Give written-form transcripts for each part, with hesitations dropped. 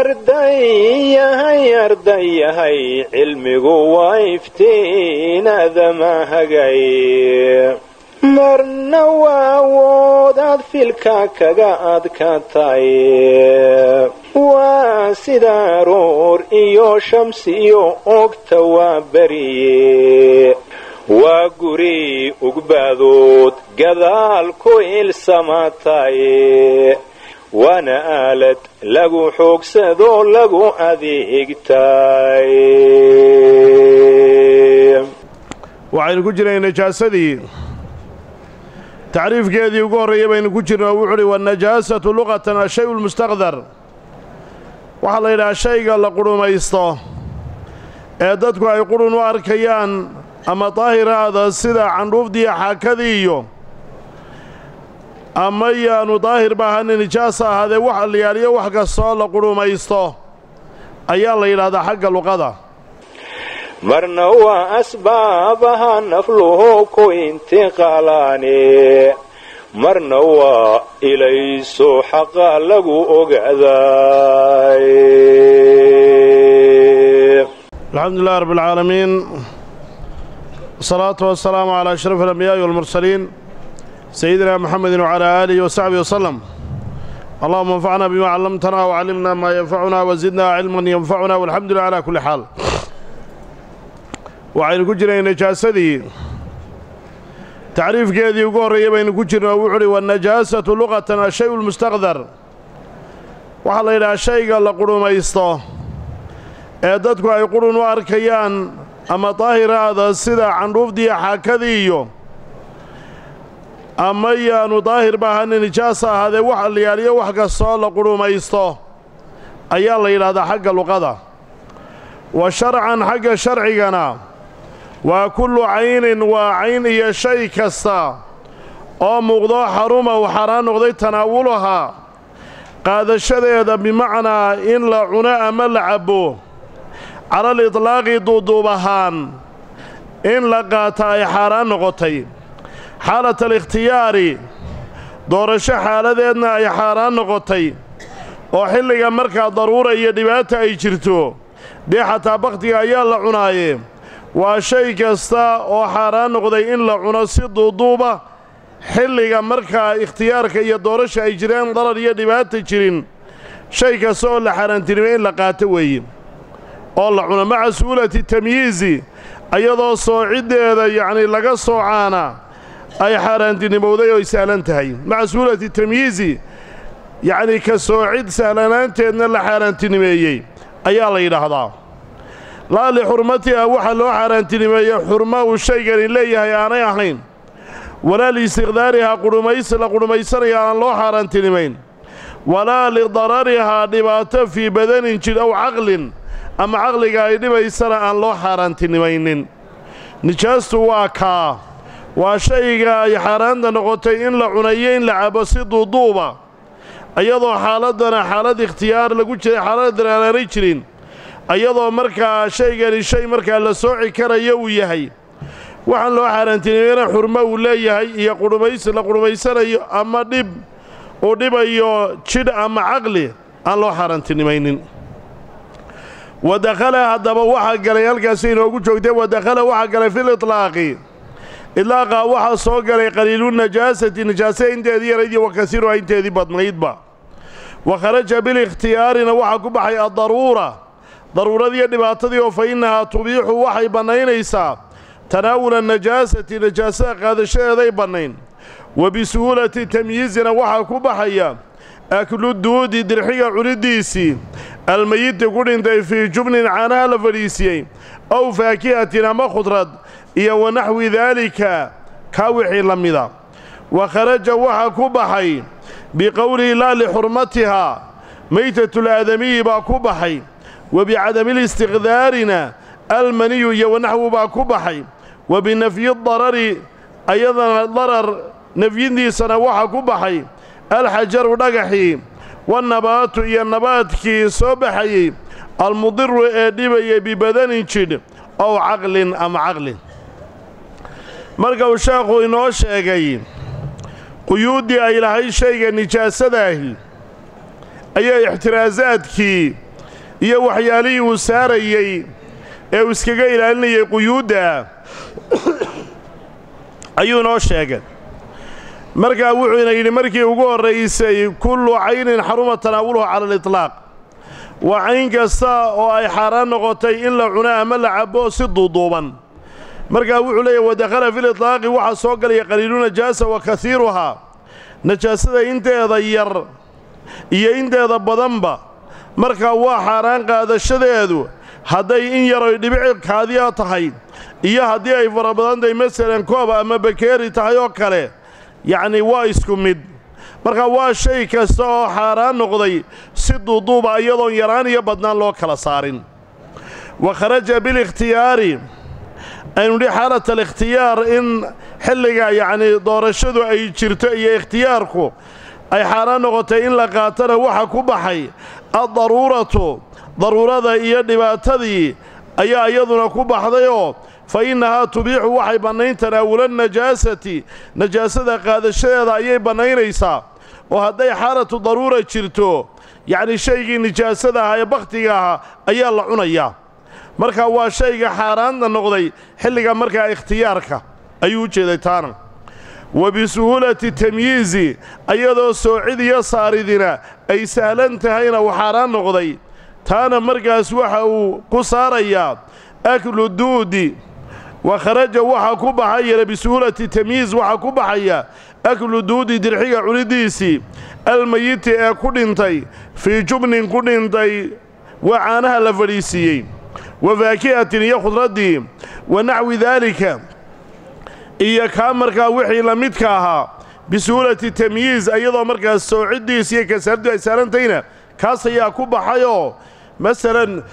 ardayahay cilmigu waa iftiinadama hagay marna waa awoodaad filka kaga adkaatay waa sida aroor iyo shamsi iyo ogta waa beriye waa guri ugbaadood gadaal ku ilsamaatay waana aalad lagu xoogsadoo lagu adeegtay. waxaynu ku jirnay najaasadii tacriifkeedii ugu horreeyay baynu ku jirnay wuxuu uhi wanajaasatu luqatan ashay lmustaqdar waxaa la yidhaha shayga la qudhumaysto ee dadku ay qudhun u arkayaan ama daahiraada sida candhuufdiiyo xaakadii iyo ama yaanu daahir ba ahanin nijaasa ahaadee wax liyaaliyo wax kastoo la qudhumaysto ayaa la yidhaahdaa xagga luqada marna waa asbaabaha nafluhu ku intiqaalaane marna waa ilayso xaqa lagu ogaaday. alxamdulilah rabbi alcaalamiin wasalaatu wasalaamu calaa ashraf alambiyaai walmursaliin سيدنا محمد وعلى آله وصحبه وسلم. اللهم انفعنا بما علمتنا وعلمنا ما ينفعنا وزدنا علما ينفعنا والحمد لله على كل حال. وعين كجرين نجاستي تعريف كذي يقول يبين كجرنا وعري والنجاسة لغة الشيء المستقذر وحال إلى شيء قال قولوا ما يسطى أعدادك يقولون وأركيان أما طاهر هذا السدى عن رفضي حاكذي ama yaanu daahir ba ahanin nijaasa ahaadee wax liyaaliyo wax kastoo la qudhumaysto ayaa la yidhaahdaa xagga luqada wa sharcan xagga sharcigana waa kullu caynin waa cayn iyo shay kasta oo muuqdo xaruma uu xaaraan noqday tanaawulahaa qaadashadeeda bimacnaa in la cuno ama la cabbo calal itlaaqi duuduub ahaan in la qaata ay xaaraan noqotay xaalat alikhtiyaari doorasho xaaladeedna ay xaaraan noqotay oo xilliga markaa daruura iyo dhibaata ay jirto dee xataa bakhtiga ayaa la cunaaye waa shay kasta oo xaaraan noqday in la cuno si duuduuba xilliga markaa ikhtiyaarka iyo doorasha ay jireen darar iyo dhibaata jirin shay kasta oo la xaaraantinimay in la qaato weeye oo la cuno maca su'ulati tamyiizi ayadoo soociddeeda yacnii laga soocaana ay xaaraantinimowday oo ay sahlan tahay maca su'ulati tamyiizi yacnii ka soocid sahlanaanteedna la xaaraantinimeeyey ayaa la yidhaahdaa laa lixurmatiha waxa loo xaaraantinimeeye xurma uu shaygani leeyahay aanay ahayn walaa liistiqdaarihaa qudhumaysi la qudhumaysanaya aan loo xaaraantinimayn walaa lidararihaa dhibaato fii badanin jidh aw caqlin ama caqliga ay dhibaysana aan loo xaaraantinimaynin. nijaastu waa kaa waa shayga ay xaaraanta noqotay in la cunayo in la cabo si duuduuba ayadoo xaaladdana xaalad ikhtiyaar lagu jiray xaaladdan aanay jirin ayadoo markaa shaygani shay markaa la sooci karayo uu yahay waxaan loo xaaraantinimayna xurmo uu leeyahay iyo qudhumaysi la qudhumaysanayo ama dhib uu dhibayo jidh ama caqli aan loo xaaraantinimaynin. wadakhala haddaba waxaa galay halkaasi inoogu joogtay wadakhala waxaa galay fil itlaaqi idlaaqa waxaa soo galay qaliilunajaasati nijaasa inteedii yaraydii wa kasiiruha inteedii badnaydba wa kharaja bilikhtiyaarina waxaa ku baxay addaruura daruuradiiyo dhibaatadii oo fa innahaa tubiixu waxay bannaynaysaa tanaawula najaasati najaasada qaadashadeeday bannayn wa bisuhuulati tamyiizina waxaa ku baxaya aklu duudi dirxiga cuniddiisii almayiti ku dhintay fii jubnin caanaha la fadhiisiyey aw faakihatin ama khudrad iyo wa naxwi daalika kaa wixii la mida wa kharaja waxaa ku baxay biqowlihi laa lixurmatihaa maytatulaadamiyi baa ku baxay wa bicadamilistiqdaarina almaniyu iyo wanaxwu baa ku baxay wa binafyi darari ayadana darar nafyindiisana waxaa ku baxay alxajaru dhagaxii wannabaatu iyo nabaadkii soo baxayey almudiru ee dhibayay bibadanin jidh ow caqlin ama caqlin marka uu sheekhu inoo sheegay quyuuddii ay lahayd shayga nijaasadaahi ayaa ixtiraasaadkii iyo waxyaalihii uu saarayey ee uu iskaga ilaalinayay quyuudda ayuu noo sheegay markaa wuxuuna yidhi markii ugu horraysay kullu caynin xaruma tanaawuluhu cala aliطlaaq waa cayn kasta oo ay xaaraan noqotay in la cuno ama la cabbo si duuduuban markaa wuxuu leeyahy wadakhala fi liطlaaqi waxaa soo galaya qaliilu najaasa wa kaiiruhaa najaasada inteeda yar iyo inteeda badanba markaa waa xaaraan qaadashadeedu hadday in yaroy dhibici kaadiya tahay iyo haddii ay fara badan tahay masalan koob ama bakeeri tahay oo kale yacni waa isku mid marka waa shay kasta oo xaaraan noqday si duuduuba iyadoon yaraan iyo badnaan loo kala saarin wa kharaja bilikhtiyaari aynu nidhi xaalat alikhtiyaar in xilliga yacnii doorashadu ay jirto iyo ikhtiyaarku ay xaaraan noqotay in la qaatana waxa ku baxay addaruuratu daruurada iyo dhibaatadii ayaa iyaduna ku baxdayoo fa innahaa tubiixu waxay bannayn tanaawula najaasati najaasada qaadashadeeda ayay bannaynaysaa oo hadday xaalatu daruura jirto yacnii shaygii nijaasada ahaa ee bakhtiga ahaa ayaa la cunayaa marka waa shayga xaaraanta noqday xilliga markaa ikhtiyaarka ayuu u jeeday taana wa bisuhuulati tamyiizi ayadoo soocid iyo saaridina ay sahlan tahayna uu xaaraan noqday taana markaas waxa uu ku saarayaa aklu duudi wa kharaja waxaa ku baxaya bisuhuulati tamyiiz waxaa ku baxaya aklu duudi dirxiga cunidiisii almayiti ee ku dhintay fii jubnin ku dhintay waa caanaha la fadhiisiiyey wa faakihatin iyo khudraddii wa naxwi daalika iyo kaa markaa wixii la midka ahaa bisuhuulati tamyiiz iyadoo markaas soociddiis iyo kasaardu ay saarantayna kaas ayaa ku baxayoo masalan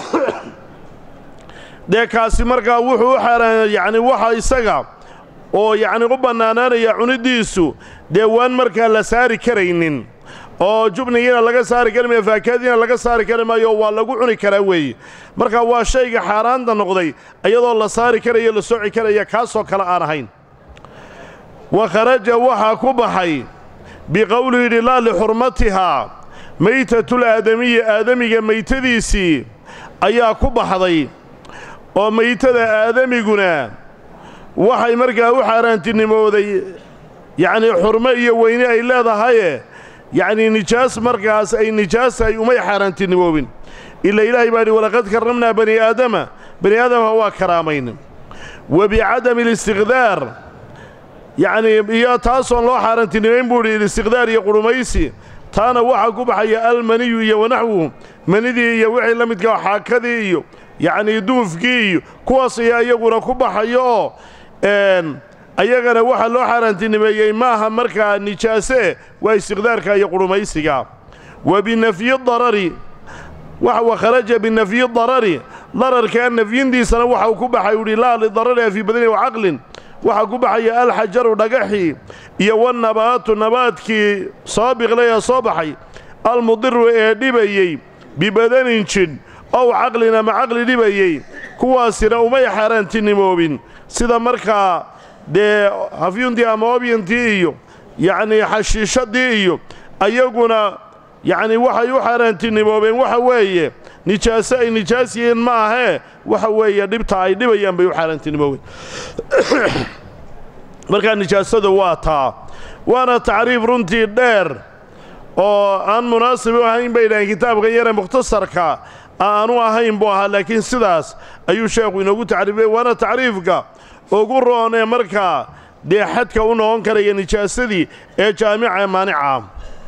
dee kaasi markaa wuxuu u xaaraan yacni waxa isaga oo yacni u bannaanaanaya cunidiisu dee waan markaa la saari karaynin oo jubnigiina laga saari kari maayo faakahadiina laga saari kari maayo waa lagu cuni karaa weeye marka waa shayga xaaraanta noqday iyadoo la saari karayo la sooci karaya kaasoo kale aan ahayn wa kharaja waxaa ku baxay biqowlihi yidhi laa lixurmatihaa maytatul aadamiyi aadamiga maytadiisii ayaa ku baxday oo maytada aadamiguna waxay markaa u xaaraantinimooday yacnii xurmo iyo weyne ay leedahaye yacnii nijaas markaas ay nijaasahay umay xaaraantinimoobin ila ilaahay baa yidhi walaqad karramnaa bani aadama waa karaamaynin wa bicadami alistiqdaar yacnii iyo taasoon loo xaaraantinimayn buu idhi istiqdaar iyo qudhumaysi taana waxaa ku baxaya almaniyu iyo wanaxwuhu manidii iyo wixii la midka xaakadii iyo yacnii duufkii iyo kuwaas ayaa iyaguna ku baxayo oo ayagana waxaa loo xaaraantinimeeyey maaha markaa nijaase waa istiqdaarka iyo qudhumaysiga wa binafyi darari wa kharaja binafyi darari dararkaa nafyintiisana waxa uu ku baxay uhi laa lidarariha fii badani wa caqlin waxaa ku baxaya alxajaru dhagaxii iyo wannabaatu nabaadkii soo biqlay ee soo baxay almudiru ee dhibayey bibadanin jidh ow caqlin ama caqli dhibayey kuwaasina umay xaaraantinimoobin sida markaa dee hafyuntii ama obyantii iyo yacnii xashiishadii iyo ayaguna yacnii waxay u xaaraantinimoobeen waxa weeye nijaaso ay nijaas yihiin ma ahee waxa weeye dhibta ay dhibayaan bay u xaaraantinimoobeen markaa nijaasadu waa taa waana tacriif runtii dheer oo aan munaasib u ahayn bay dhahaen kitaabkan yare mukhtasarka aanu ahayn buu ahaa laakiin sidaas ayuu sheekhu inoogu tacriifiyey waana tacriifka ugu roon ee markaa dee xadka u noqon karaya nijaasadii ee jaamica ee maanica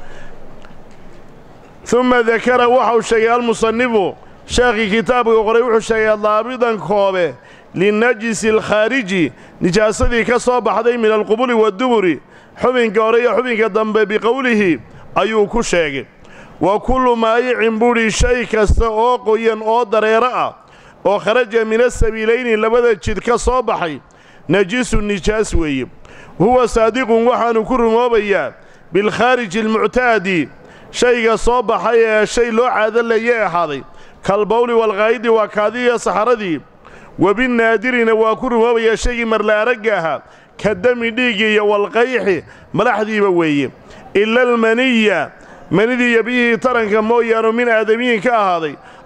uma dakara waxau sheegay almusanifu sheekhii kitaabka qoray wuxuu sheegay daabidan koobe linnajisi alkhaariji nijaasadii ka soo baxday min alqubuli wadduburi xubinka hore iyo xubinka dambe biqowlihi ayuu ku sheegay wa kullu maayicin buudhi shay kasta oo qoyan oo dareero ah oo kharaja min asabiilayni labada jid ka soo baxay najisu nijaas weeye huwa saadiqun waxaanu ku rumoobayaa bilkhaariji almuctaadi shayga soo baxay ee shay loo caadaleeyey ahaaday kalbawli walqaa'idi waa kaadiiyo saxaradii wabinaadirina waa ku rumoobayaa shaygii marla aragga ahaa ka dami dhiigii iyo walqayxi malaxdiiba weeye ila almaniya manidii iyo biyihii taranka mooyaanu min aadamiyin ka ahaaday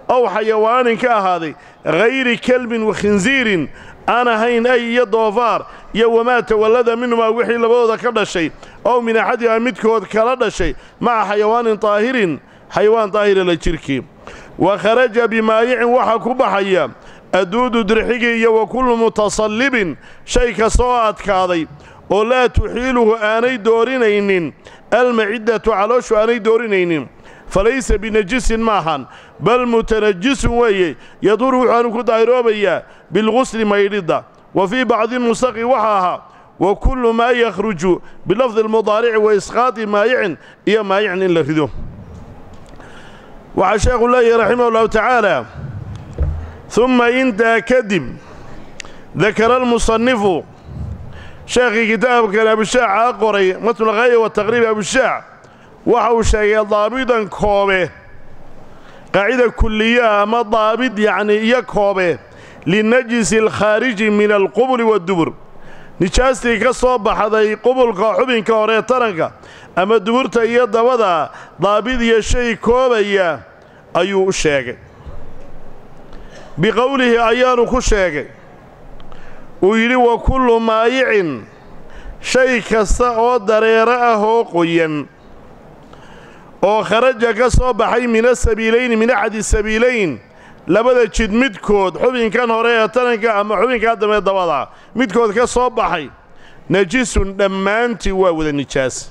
ow xayawaanin ka ahaaday hayri kelbin wa khinsiirin aan ahayn ay iyo doofaar iyo wamaa tawallada minhumaa wixii labadooda ka dhashay ow min axadihaa midkood kala dhashay maca xayawaanin daahirin xayawaan daahira la jirkii wa kharaja bimaayicin waxaa ku baxaya adduudu dirxigii iyo wa kullu mutasallibin shay kasta oo adkaaday oo laa tuxiiluhu aanay doorinaynin almaciddatu calooshu aanay doorinaynin falaysa binajisin maahan bal mutanajisun weeye yaduru wuxaanu ku daahiroobayaa bilgusli maydhidda wa fii bacdi nusaqi waxa ahaa wa kullu maa yakhruju bilafdi almudaarici wa isqaati maayicin iyo maayicin in la rido waxaa sheekhu leeyahay raximah ullahu tacaala humma intaa kadib dakara almusannifu sheekhii kitaabkan abushaaca qoray matnulghaaya wataqriib abushaac waxa uu sheegay daabidan koobe qaacida kulliya ama daabid yacni iyo koobe linajisi alkhaariji min alqubuli waddubur nijaastii ka soo baxday qubulka xubinka hore taranka ama duburta iyo dabada daabid iyo shay koobaya ayuu u sheegay biqowlihi ayaanu ku sheegay uu yidhi wa kullu maayicin shay kasta oo dareero ah oo qoyan oo kharaja ka soo baxay min asabiilayni min axadi sabiilayn labada jid midkood xubinkan hore ee taranka ama xubinkaa dambe dabada midkood ka soo baxay najisun dhammaantii waa wada nijaas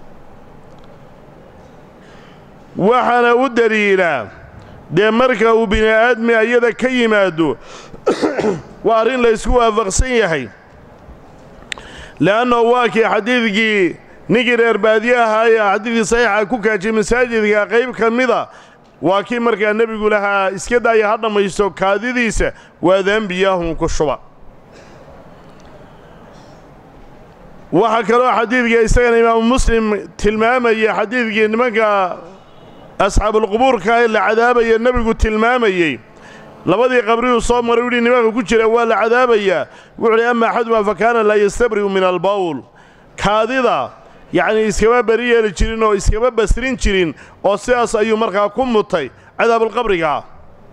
waxaana u daliilaa dee marka uu bini aadmi ayada ka yimaado waa arrin la ysku waafaqsan yahay le'anno waa kii xadiidkii ninkii reer baadiye ahaa ee xadiidkii saxiixa ku kaajiyey masaajidka qayb ka mida waa kii markaa nebigu lahaa iska daaya ha dhammaysto kaadidiisa waa dembiyahum ku shuba waxaa kaloo xadiidka isagana imaamu muslim tilmaamaya xadiidkii nimanka asxaabulqubuurka ee la cadaabaya nebigu tilmaamayey labadii qabriuu soo maray wuhi nimanka ku jira waa la cadaabayaa wuxuu hi ama axadumaa fa kaana laa yastabri'u min albawl kaadida yacnii iskama beri yeeli jirin oo iskama basrin jirin oo sidaas ayuu markaa ku mutay cadaabulqabriga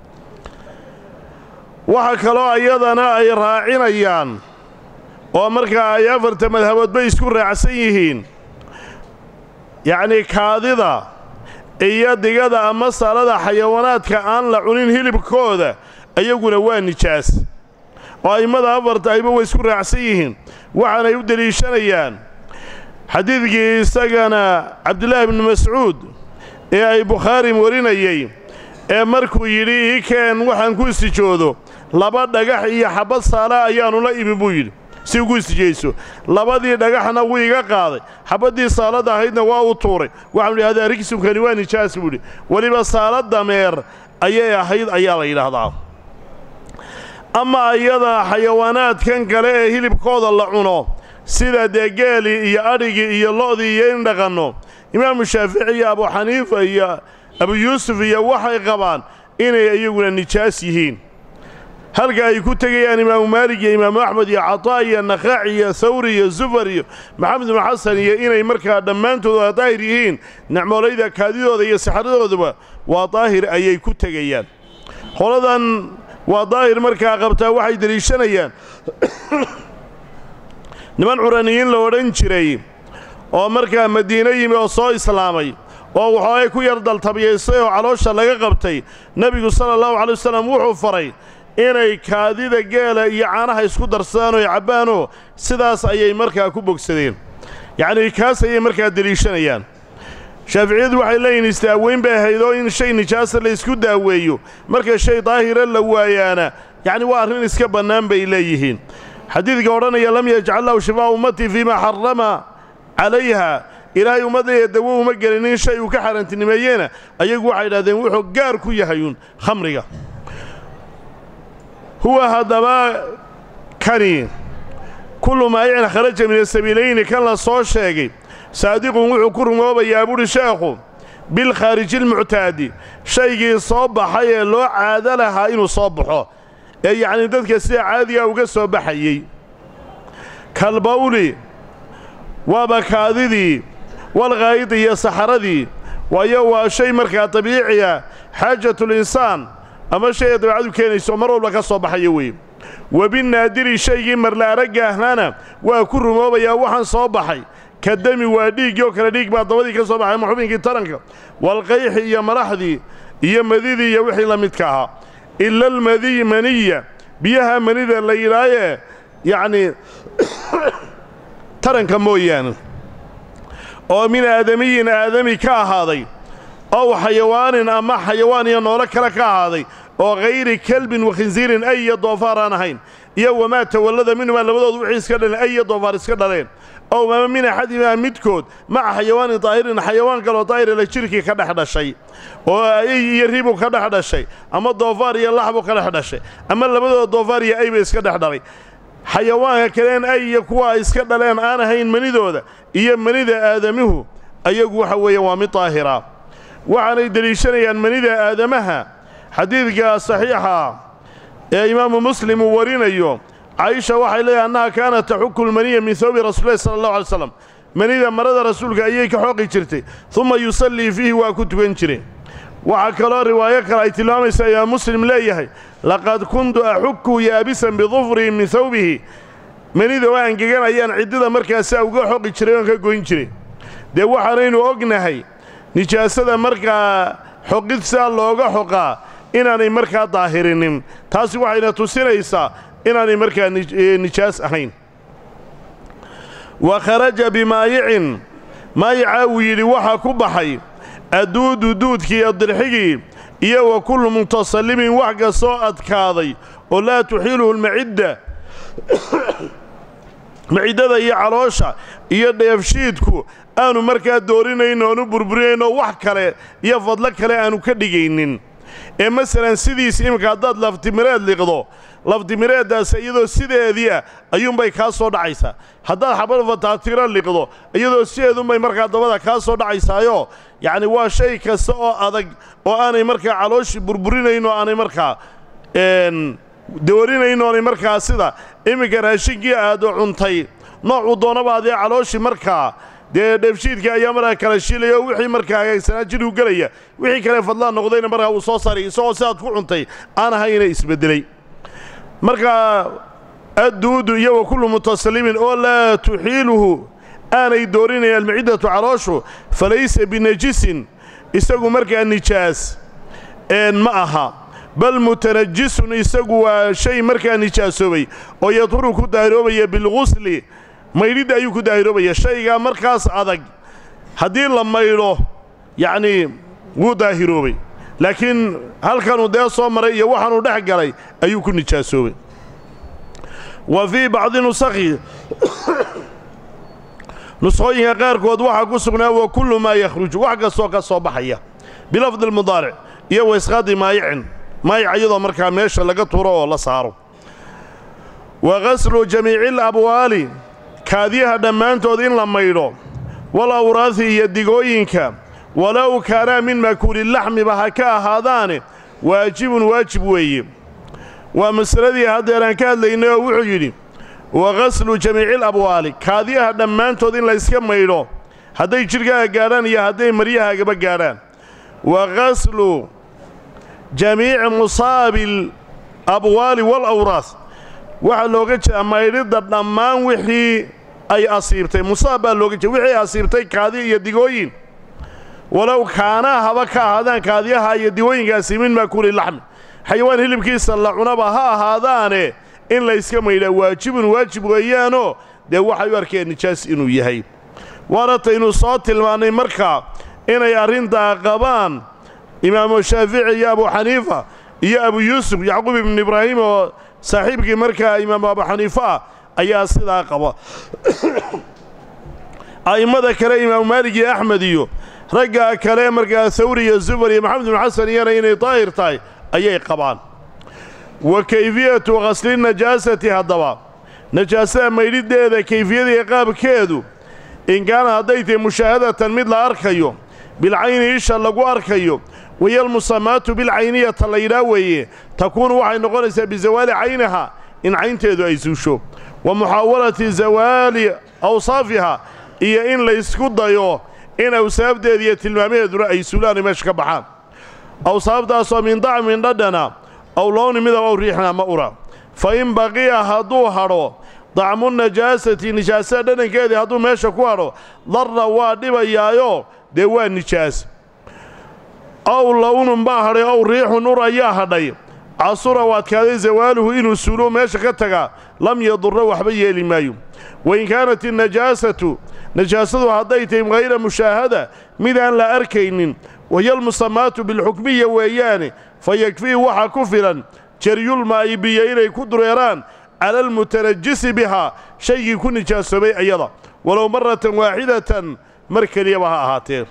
waxa kaloo iyadana ay raacinayaan oo markaa ay afarta madhaboodbay isku raacsan yihiin yacnii kaadida iyo digada ama salada xayawaanaadka aan la cunin hilibkooda ayaguna waa nijaas oo a'immada afarta ayba way isku raacsan yihiin waxaanay u deliishanayaan xadiidkii isagana cabdillaahi ibnu mascuud ee ay bukhaari warinayey ee markuu yidhi ii keen waxaan ku istijoodo laba dhagax iyo xabbad saala ayaannu la imi buu yidhi si ugu istijayso labadii dhagaxna wuu iga qaaday xabbaddii saalada ahaydna waa u tuuray waxaanu idhahdaa rigsunkani waa nijaas buu yidhi weliba saala dameer ayay ahayd ayaa la yidhaahdaa ama iyada xayawaanaadkan kale ee hilibkooda la cuno sida dee geelii iyo adhigii iyo lo'dii iyo in dhaqanno imaamu shaafici iyo abu xaniifa iyo abu yuusuf iyo waxay qabaan inay iyaguna nijaas yihiin halka ay ku tegayaan imaamu maalig iyo imaamu axmed iyo cataa iyo nakhaaci iyo hawri iyo zufar iyo maxamed ibnu xasan iyo inay markaa dhammaantood daahir yihiin necmoolayda kaadidooda iyo saxaradooduba waa daahir ayay ku tegayaan qoladan waa daahir markaa qabtaa waxay deliishanayaan niman curaniyiin la odhan jiray oo markaa madiino yimi oo soo islaamay oo waxoogay ku yar daltabiyaysay oo caloosha laga qabtay nebigu sala allahu calay wasalam wuxuu faray inay kaadida geela iyo caanaha isku darsadaan oo cabbaanoo sidaas ayay markaa ku bogsadeen yacnii kaas ayay markaa deliishanayaan shaaficiyadu waxay leeyihin isdaaweyn bay ahayd oo in shay nijaasa la isku daaweeyo marka shay daahira la waayaana yacni waa arrin iska bannaan bay leeyihiin xadiidka odhanaya lam yajcal lahu shifaa ummatii fiimaa xarama calayha ilaahay ummadaya dawo uma gelinin shay uu ka xaaraantinimeeyeena ayagu waxay idhahdeen wuxuu gaar ku yahayuun khamriga huwa haddaba kani kullu maayicin kharaja min asabiilayni kan la soo sheegay saadiqun wuxuu ku rumoobayaa buuhi sheekhu bilkhaariji almuctaadi shaygii soo baxay ee loo caado lahaa inuu soo baxo ee yacnii dadka sida caadiga uga soo baxayey kalbawli waaba kaadidii walqaa'idi iyo saxaradii waayo waa shay markaa dabiiciya xaajatulinsaan ama shay dabeecadu keenayso mar walba ka soo baxaya weeye wabinaadiri shaygii marla aragga ahnaana waa ku rumoobayaa waxaan soo baxay ka dami waa dhiiggii oo kale dhiig baa dabadii ka soo baxay ama xubinkii taranka walqayxi iyo madaxdii iyo madidii iyo wixii la midka ahaa ila almadiy maniya biyaha manida la yidhaaye yacnii taranka mooyaane oo min aadamiyin aadami ka ahaaday ow xayawaanin ama xayawaan iyo noolo kale ka ahaaday oo hayri kalbin wakhinsiirin ay iyo doofaar aan ahayn iyo wamaa tawallada minhumaa labadoodu wixii iska dhaleen ay iyo doofaar iska dhaleen ow mama min axadimaa midkood maca xayawaanin daahirin xayawaan kaloo daahira la jirkii ka dhex dhashay oo ay iyo ribu ka dhex dhashay ama doofaar iyo laxbu ka dhex dhashay ama labadooda doofaar iyo ayba iska dhex dhalay xayawaanka kaleen ay iyo kuwa ay iska dhaleen aan ahayn manidooda iyo manida aadamihu ayagu waxa weeye waa mid daahira waxaanay deliishanayaan manida aadamaha xadiidka saxiixa ee imaamu muslim uu warinayo caaisha waxay leedahay annaha kaanat taxuku lmaniya min hawbi rasuulillahi sala allahu alay slam manida marada rasuulka ayay ka xooqi jirtay uma yusallii fiihi waa ku tukan jireen waxaa kaloo riwaayo kale ay tilmaamaysa imaam muslim leeyahay laqad kuntu axuku yaabisan bidufrihi min hawbihi manida oo angeganayaan ciddida markaasaa uga xoqi jiray oon ka goyn jiray dee waxaanaynu ognahay nijaasada markaa xoqid sidaa looga xoqaa inaanay markaa daahirinin taasi waxayna tusinaysaa inaanay markaa nijaas ahayn wa kharaja bimaayicin maayicaa wuu yidhi waxaa ku baxay adduudu duudkii iyo dirxigii iyo wa kullu muntasallimin wax ka soo adkaaday oo laa tuxiiluhu lmacidda maciddada iyo caloosha iyo dheefshiidku aanu markaa doorinayn oonu burburinaynoo wax kale iyo fadlo kale aanu ka dhigaynin ee masalan sidiis iminka haddaad laftimireed liqdo laftimireeddaas iyadoo sideedii ah ayuunbay kaa soo dhacaysaa haddaad xabad fataatiro liqdo iyadoo sideedunbay markaa dabada kaa soo dhacaysaayo yacni waa shay kasta oo adag oo aanay markaa calooshii burburinayn oo aanay markaa doorinayn oonay markaa sida iminka raashinkii aad cuntay noocuu doonaba adee calooshii markaa dee dheefshiidka ayaa markaa kala shiilaya oo wixii markaa hagaagsanaa jidhuu gelaya wixii kale fadlaa noqdayna markaa uu soo saaray isagoo sidaad ku cuntay aan ahayna isbeddelay markaa adduudu iyo wa kullu mutasallimin oo laa tuxiiluhu aanay doorinaya almaciddatu calooshu falaysa binajisin isagu markaa nijaas ma aha bal mutanajisun isagu waa shay markaa nijaasoobay oo yadhuru ku daahiroobaya bilgusli maydhidda ayuu ku daahiroobaya shaygaa markaas adag haddii la maydho yacnii wuu daahiroobay laakiin halkanuu dee soo maray iyo waxaanuu dhex galay ayuu ku nijaasoobay wa fii bacdi nusakhi nuskhooyinka qaarkood waxaa ku sugnaa wa kullu maa yakhruju wax kastoo ka soo baxaya bilafdi lmudaaric iyo waisqaadi maayicin maayic iyadoo markaa meesha laga turo oo la saaro wa ghaslu jamiici alabwaali kaadyaha dhammaantood in la maydho wal awraahi iyo digooyinka walow kaanaa min makuulilaxmiba ha ka ahaadaane waajibun waajib weeye waa masaladii haddeeraan ka hadlaynay oo wuxuu yidhi wa ghaslu jamiici alabwaali kaadyaha dhammaantood in layska maydho hadday jidhkaaga gaadhaan iyo hadday maryahaagaba gaadhaan wa ghaslu jamiici musaabi alabwaali waalawraas waxaa looga jeedaa maydhidda dhammaan wixii ay asiibtay musaab baa looga jeeda wixii asiibtay kaadi iyo digooyin walow kaanaa haba ka ahaadaan kaadyaha iyo digooyinkaasi min maakuuli laxmi xayawaan hilibkiisa la cunaba ha ahaadaane in layska maydhaa waajibun waajib weeyaanoo dee waxay u arkeen nijaas inuu yahay waana taynu soo tilmaannay markaa inay arrintaa qabaan imaamu shaafici iyo abu xaniifa iyo abu yuusuf yacquub ibnu ibraahim oo saaxiibkii markaa imaamu abu xaniifa ah ayaa sidaa qaba a'immada kale imaamu maalig iyo axmed iyo ragga kale markaa hawri iyo zufar iyo maxamed ibnu xasan iyana inay daahir tahay ayay qabaan wa kayfiyatu ghasli najaasati haddaba najaasada maydhiddeeda kayfiyadii qaabkeedu in kaana hadday tahay mushaahadatan mid la arkayo bilcayni isha lagu arkayo wayal musamaatu bilcayniyata la yidhaa weeye takuunu waxay noqonaysaa bizawaali caynaha in caynteedu ay suusho wa muxaawalati zawaali awsaafiha iyo in laysku dayo in awsaafdeeda iyo tilmaamaheeduna ay suulaani meesha ka baxaan awsaabtaasoo min dacmin dhadhana aw lowni midab aw riixin ama ura fa in baqiya hadduu hadho dacmu najaasati nijaasada dhadhankeedii hadduu meesha ku hadho darra waa dhibayaayo dee waa nijaas aw lownun baa hadhay ow riixun ur ayaa hadhay casura u adkaaday zawaaluhu inuu suulo meesha ka tagaa lam yadurra waxba yeeli maayo wain kaanat innajaasatu najaasadu hadday tahay hayra mushaahada midaan la arkaynin wahiya almusamaatu bilxukmiya weeyaane fa yakfii waxaa ku filan jaryulmaa'i biyo inay ku dureeraan cala almutanajisi bihaa shaygii ku nijaasoobay ayada walow maratan waaxidatan mar keliyaba ha ahaatee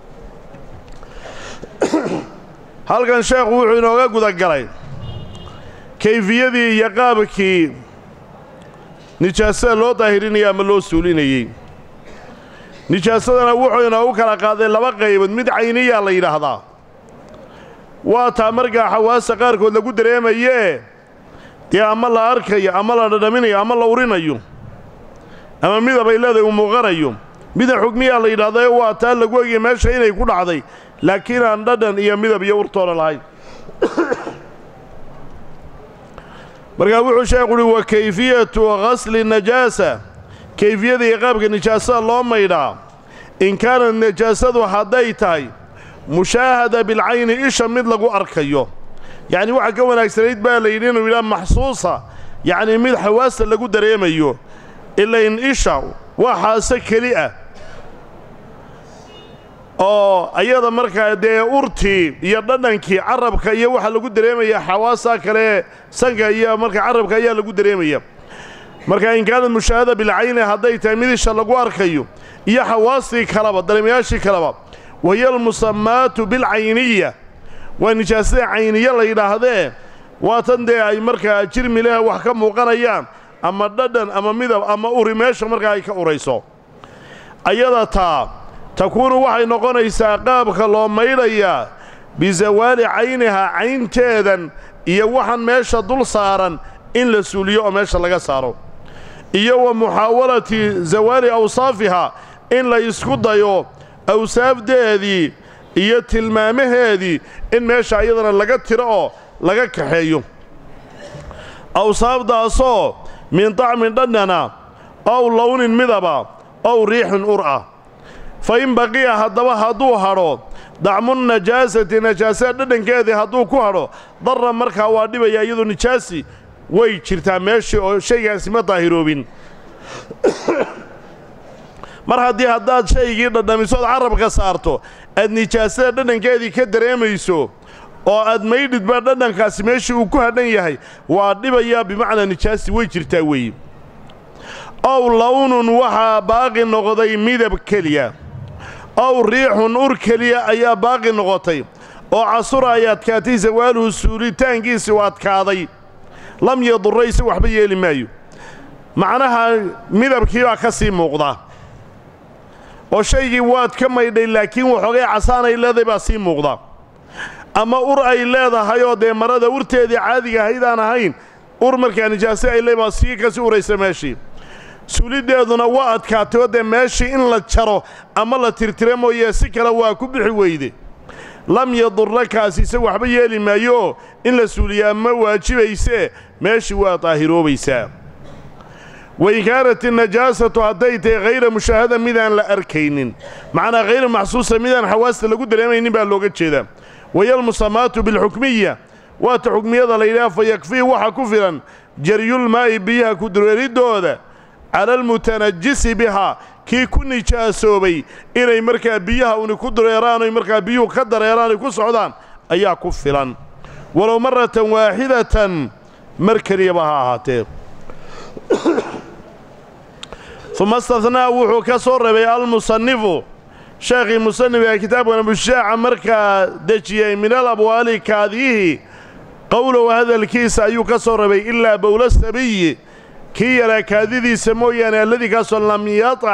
halkan sheekhu wuxuu inooga gudagalay kayfiyadii iyo qaabkii nijaasada loo daahirinayay ama loo suulinayey nijaasadana wuxuu inoogu kala qaaday laba qaybood mid cayniyaa la yidhaahdaa waa taa markaa xawaasta qaarkood lagu dareemayee dee ama la arkayo ama la dhadhaminayo ama la urinayo ama midabay leedahay uu muuqanayo mida xugmiyaa la yidhahdae waa taa lagu egaya meesha inay ku dhacday laakiin aan dhadhan iyo midab iyo urtoona lahayn markaa wuxuu sheekhu uhi wa kayfiyatu ghasli najaasa kayfiyada iyo qaabka nijaasada loo maydhaa in kaanad najaasadu hadday tahay mushaahada bilcayni isha mid lagu arkayo yacni waxa ka wanaagsanayd baa la yidhi inuu yidhaha maxsuusa yacni mid xawaasta lagu dareemayo ilayn isha waxaase keli ah oo ayada markaa dee urtii iyo dhadhankii carabka iyo waxa lagu dareemaya xawaasta kale sanka iyo marka carabka ayaa lagu dareemaya marka in kaanad mushaahada bilcayni hadday tahay mid isha lagu arkayo iyo xawaastii kaleba dareemayaashii kaleba wahiya almusamaatu bilcayniya waa nijaasada cayniya la yidhaahdee waa tan dee ay markaa jirmi leh wax ka muuqanayaan ama dhadhan ama midab ama uri meesha markaa ay ka urayso ayada taa takuunu waxay noqonaysaa qaabka loo maydhayaa bisawaali caynihaa caynteedan iyo waxaan meesha dul saaran in la suuliyo oo meesha laga saaro iyo wa muxaawalati zawaali awsaafihaa in la isku dayo awsaafdeedii iyo tilmaamaheedii in meesha iyadana laga tiro oo laga kaxeeyo awsaafdaasoo min dacmin dhadhana ow lownin midaba ow riixin ur ah fa in baqiya haddaba hadduu hadho dacmunajaasati najaasada dhadhankeedii hadduu ku hadho darra markaa waa dhibaya iyadoo nijaasi way jirtaa meeshii oo shaygaasi ma daahiroobin mar haddii haddaad shaygii dhadhamisood carabka saarto aad nijaasada dhadhankeedii ka dareemayso oo aad maydhidba dhadhankaasi meeshii uu ku hadhan yahay waa dhibayaa bimacnaa nijaasi way jirtaa weeye ow lownun waxaa baaqi noqday midab keliya ow riixun ur keliya ayaa baaqi noqotay oo casura ay adkaatay zawaaluhu suulitaankiisi u adkaaday lam yadurra isagu waxba yeeli maayo macnaha midabkii baa ka sii muuqda oo shaygii waad ka maydhay laakiin waxoogay casaan ay leedahay baa sii muuqda ama ur ay leedahay oo dee marada urteedii caadiga ahaydaan ahayn ur markaa nijaase ay leedahay baa sii kasi uraysa meeshii suuliddeeduna waa adkaatay oo dee meeshii in la jaro ama la tirtira mooyee si kale waa ku bixi weyde lam yadurra kaasi isagu waxba yeeli maayo in la suuliyaa ma waajibaysee meeshii waa daahiroobaysaa wain kaanat innajaasatu hadday tahay hayra mushaahada midaan la arkaynin macnaa hayra maxsuusa midaan xawaasta lagu dareemaynin baa looga jeedaa wahiya almusamaatu bilxukmiya waata xukmiyada la yidhaha fa yakfii waxa ku filan jaryulmaa'i biyaha ku dureeriddooda cala almutanajisi bihaa kii ku nijaasoobay inay markaa biyaha uni ku dureeraanoy markaa biyuhu ka dareeraanoy ku socdaan ayaa ku filan walow maratan waaxidatan mar keliyaba ha ahaatee uma istahnaa wuxuu ka soo reebay almusannifu sheekhii musanifka kitaabkan abushaaca markaa dejiyey min alabwaali kaadiyihii qowlow hadalkiisa ayuu ka soo reebay ilaa bowla sabiyi kii yaraa kaadidiisa mooyaane alladii kaasoo lam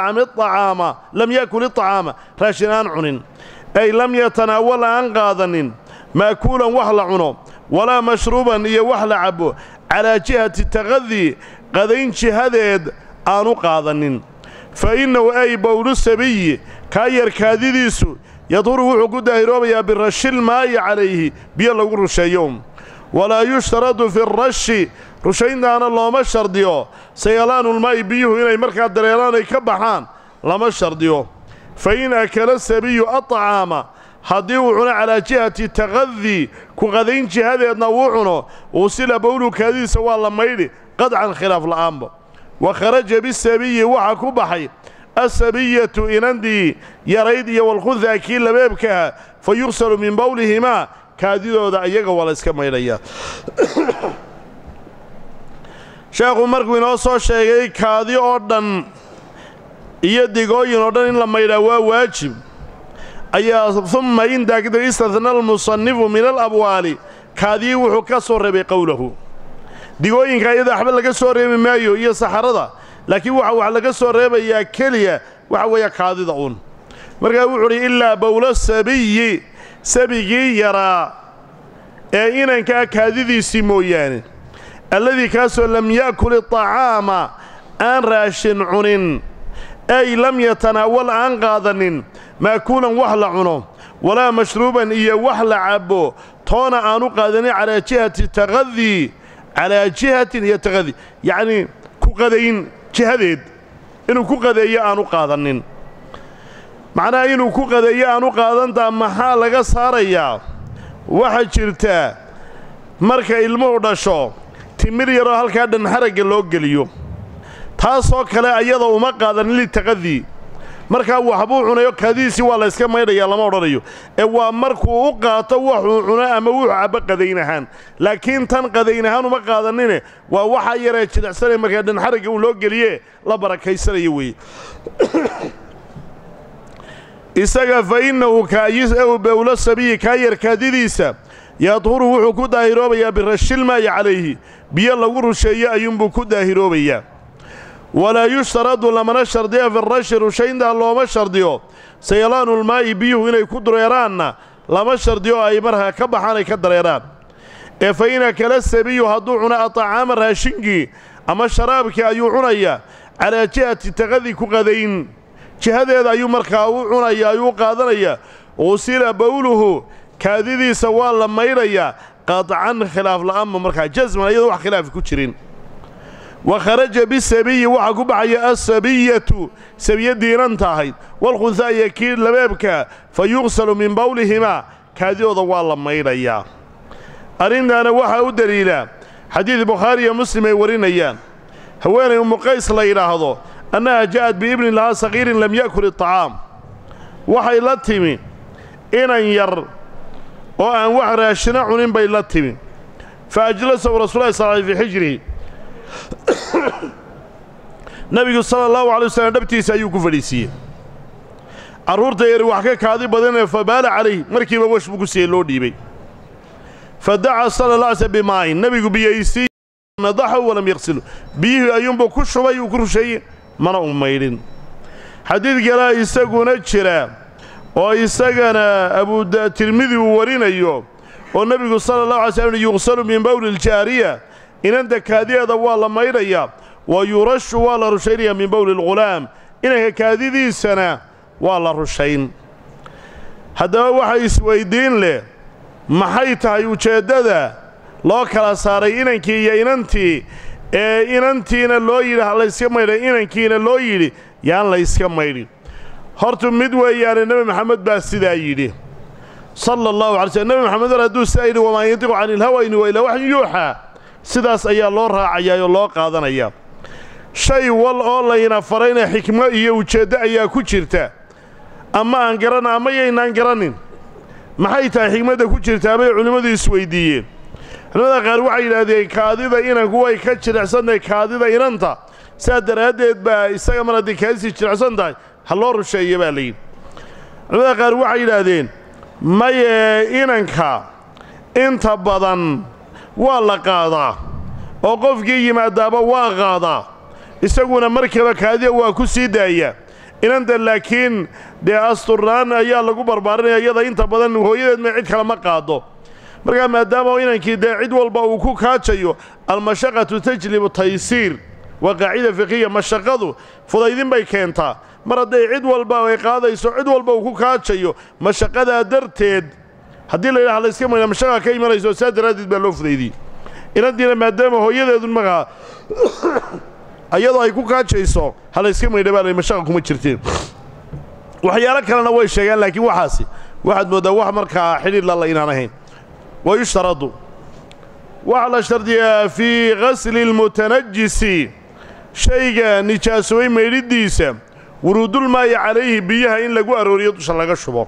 yakul iطacaama raashin aan cunin ay lam yatanaawal aan qaadanin ma'kuulan wax la cuno walaa mashruuban iyo wax la cabbo calaa jihati taqadii qadayn jihadeed aanu qaadanin fa innahu ay bowlu sabiyi kaa yar kaadidiisu yadhuru wuxuu ku daahiroobayaa birashil maayi calayhi biyo lagu rusheeyo walaa yushtaradu fi rashi rushayntaana looma shardiyo sayalaanulmaa'i biyuhu inay markaa dareeraan ay ka baxaan lama shardiyo fa in akala sabiyu aطcaama haddii uu cuno calaa jihati taqadii ku qadayn jihadeedna uu cuno uusila bowlu kaadidiisa waa la maydhi qadcan khilaaf la'aanba wa kharaja bisabiyi waxaa ku baxay asabiyatu inandii yarayd iyo walkhunhaa kii labeebkaha fa yugsalu min bowlihimaa kaadidooda iyaga waa la iska maydhayaa sheekhu markuu inoo soo sheegay kaadi oo dhan iyo digooyin oo dhan in la maydhaa waa waajib ayaa umma intaa kadib istadna almusannifu min alabwaali kaadii wuxuu ka soo reebay qowlahu digooyinka iyada waxba laga soo reebi maayo iyo saxarada laakiin wax laga soo reebayaa keliya waxa weeye kaadida uun markaa wuxuu udhi ilaa bowla sabiyi sabigii yaraa ee inankaa kaadidiisii mooyaane alladii kaasoo lam ya'kul iطacaama aan raashin cunin ay lam yatanaawal aan qaadanin maakuulan wax la cuno walaa mashruuban iyo wax la cabbo toona aanu qaadanin calaa jihati taqadii calaa jihatin iyo taqadi yacnii ku qadayn jihadeed inuu ku qadeeyo aanu qaadanin macnaha inuu ku qadeeyo aanu qaadantaa maxaa laga saarayaa waxaa jirtaa marka ilmuhu dhasho timir yaroo halkaa dhan xaragga loo geliyo taasoo kale ayada uma qaadanin litaqadii markaa waxbuu cunayo kaadidiisii waa la yska maydhayaa lama odhanayo ee waa markuu u qaato waxuu cuno ama wuxuu cabbo qadayn ahaan laakiin tan qadayn ahaan uma qaadanine waa waxaa yaree jidacsanaya markaa dhan xaragga uu loo geliye la barakaysanayo weeye isaga fa innahu kaayisahu bowla sabiyi kaa yar kaadidiisa yadhuru wuxuu ku daahiroobayaa birashilmaayi calayhi biyo lagu rusheeyo ayuunbuu ku daahiroobayaa walaa yushtaradu lamana shardiya fi rashi rushayntaa looma shardiyo sayalaanulmaa'i biyuhu inay ku dareeraanna lama shardiyo ay markaa ka baxaan ay ka dareeraan ee fa in akala sabiyu hadduu cuno aطacaama raashinkii ama sharaabkii ayuu cunayaa calaa jihati taqadi ku qadayn jihadeeda ayuu markaa u cunaya ayuu u qaadanayaa usila bowluhu kaadidiisa waa la maydhayaa qadcan khilaaf la'aanba markaa jasman iyadoo wax khilaafi ku jirin wa kharaja bisabiyi waxaa ku baxaya asabiyatu sabiyaddii inanta ahayd walkhunhaa iyo kii labeebka fa yugsalu min bowlihimaa kaadidooda waa la maydhayaa arrintaana waxaa u deliila xadiid bukhaari iyo muslim ay warinayaan haweenay ummu qays la yidhaahdo annaha ja'ad biibnin lahaa sagiirin lam ya'kul iطacaam waxay la timi inan yar oo aan wax raashina cunin bay la timi fa ajlasahu rasuulahi sal fii xijrihi nebigu sala allahu alay wasalam dhabtiisa ayuu ku fadhiisiiyey carruurta yari wax ka kaadi badanee fa baala calayh markiiba wash buu ku siiyey loo dhiibay fa dacaa sala alla alay slm bimaa'in nebigu biyaysii nadaxahu walam yaqsilu biyihii ayuunbuu ku shubay uu ku rusheeye mana u maydhin xadiid kalea isaguna jira oo isagana tirmidi uu warinayo oo nebigu sala allahu alay slm yuqsalu min bowli iljaariya inanta kaadideeda waa la maydhayaa wa yurashu waa la rushaynayaa min bowli alghulaam inanka kaadidiisana waa la rushayn haddaba waxa isweyddiin leh maxay tahay ujeeddada loo kala saaray inankii iyo inantii ee inantiina loo yidhi ha layska maydhay inankiina loo yidhi yaan layska maydhin hortu mid weeyaane nebi maxamed baa sidaa yidhi sala allahu alay slm nebi maxamed war hadduu sidaa yidhi wamaa yantiqu cani ilhawa in huwa ilaa waxyu yuuxaa sidaas ayaa loo raacayaa oo loo qaadanayaa shay wal oo layna farayna xikmo iyo ujeeddo ayaa ku jirta ama aan garanna ama yaynaan garannin maxay tahay xikmadda ku jirtaa bay culimmadu isweyddiiyeen culimmada qaar waxay yidhaahdeen kaadida inanku way ka jilicsantahay kaadida inanta sidaa daraaddeed baa isaga mar haddii kaadisii jilicsan tahay ha loo rusheeya baa layidhi culimmada qaar waxay yidhaahdeen maye inanka inta badan waa la qaadaa oo qofkii yimaadaaba waa qaadaa isaguna markaba kaadida waa ku sii daaya inanta laakiin dee asturnaan ayaa lagu barbaarinaya iyada inta badan hooyadeed ma cid kale ma qaado markaa maadaama inankii dee cid walba uu ku kaajayo almashaqatu tajlibu taysiir waa qaacida fiqiya mashaqadu fudaydin bay keentaa mar hadday cid walba ay qaadayso cid walba uu ku kaajayo mashaqadaa darteed haddii la yidhaha layska maydha mashaqaa ka imanayso saa daraaddeed baa loo fudaydiyey inantiina maadaama hooyadeedu magaa ayadoo ay ku kaajayso ha layska maydha baa la mashaqa kuma jirteen waxyaalo kalena way sheegaan laakiin waxaasi waxaad mooddaa wax markaa xidhiir lalla inaan ahayn wayushtaradu waxaa la shardiyaa fii ghasli lmutanajisi shayga nijaasoobay maydhidiisa wuruudulmaayi calayhi biyaha in lagu arooriyo dusha laga shubo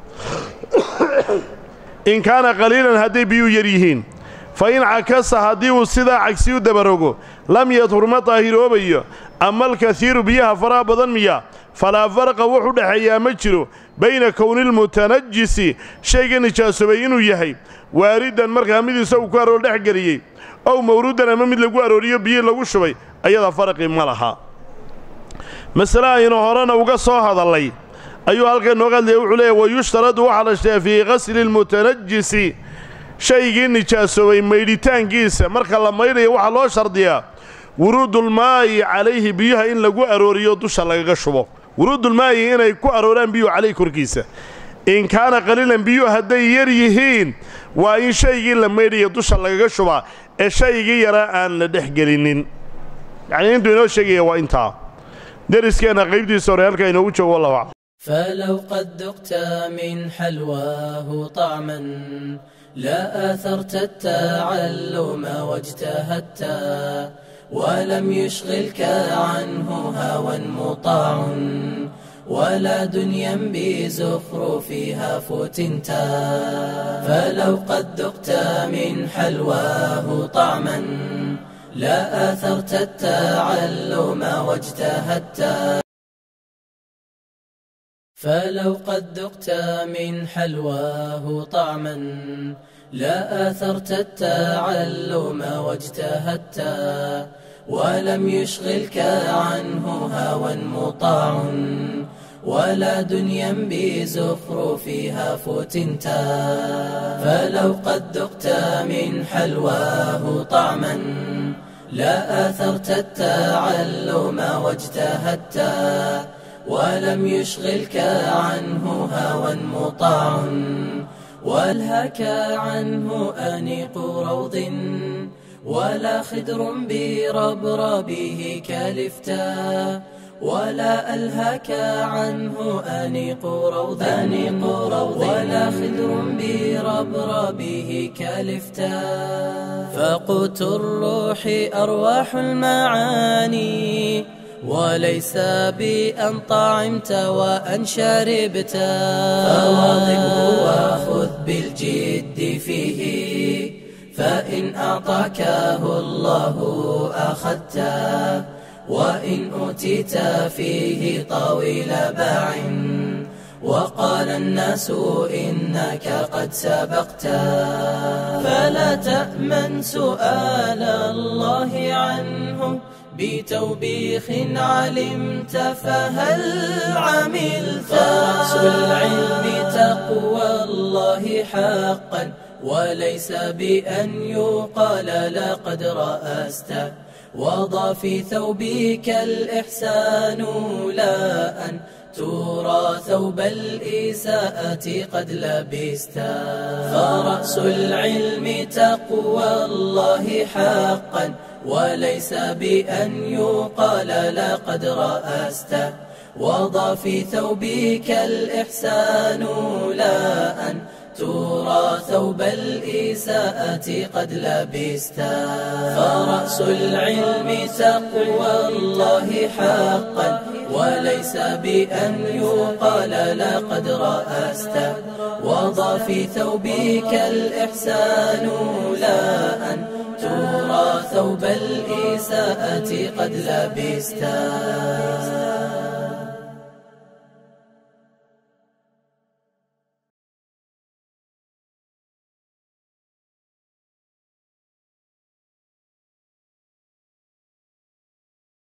in kaana qaliilan hadday biyuu yar yihiin fa in cakasa haddii uu sidaa cagsi u dabarogo lam yadhur ma daahiroobayo ama alkaiiru biyaha faraha badan miya falaa farqa wuxu dhexeeyaa ma jiro bayna kownilmutanajisi shayga nijaasoobay inuu yahay waaridan markaa mid isagu ku aroor dhex geliyey ow mawruudan ama mid lagu arooriyo biyii lagu shubay ayadaa farqi ma laha masale aynu horena uga soo hadallay ayuu halkan nooga hadlaya wuxuu leeyahy wayushtaradu waxaa la sheegay fii ghasli lmutanajisi shaygii nijaasoobay maydhitaankiisa marka la maydhayo waxaa loo shardiyaa wuruudulmaayi calayhi biyaha in lagu arooriyo dusha lagaga shubo wuruudulmaayi inay ku arooraan biyuhu calayhi korkiisa in kaana qaliilan biyuhu hadday yar yihiin waa in shaygii la maydhayo dusha lagaga shubaa ee shaygii yaraa aan la dhex gelinin yacnii intuu inoo sheegaya waa intaa deriskeenna qaybtiisa hore halkaa inoogu joogo wallahu aclam فلو قد ذقت من حلواه طعما لا آثرت التعلم واجتهدت ولم يشغلك عنه هوى مطاع ولا دنيا بزخرفها فتنت فلو قد ذقت من حلواه طعما لا آثرت التعلم واجتهدت فلو قد ذقت من حلواه طعما لا آثرت التعلم واجتهدت ولم يشغلك عنه هوى مطاع ولا دنيا بزخرفها فتنت فلو قد ذقت من حلواه طعما لا آثرت التعلم واجتهدت ولم يشغلك عنه هوى مطاع والهك عنه أنيق روض ولا خدر بربربه كالفتاء ولا ألهك عنه أنيق روض ولا خدر بربربه كالفتاء فقوت الروح أرواح المعاني وليس بأن طعمت وأن شربت فواظبه وخذ بالجد فيه فإن أعطاكه الله أخذته وإن أوتيت فيه طويل باع وقال الناس إنك قد سبقت فلا تأمن سؤال الله عنه بتوبيخ علمت فهل عملت فرأس العلم تقوى الله حقا وليس بأن يقال لقد رأست وضع في ثوبك الإحسان لا أن ترى ثوب الإساءة قد لبست فرأس العلم تقوى الله حقا وليس بأن يقال لقد رأست وضع في ثوبك الإحسان لا أن ترى ثوب الإساءة قد لبست فرأس العلم تقوى الله حقا وليس بأن يقال لقد رأست وضع في ثوبك الإحسان لا أن ترى ثوب الإساءة قد لبست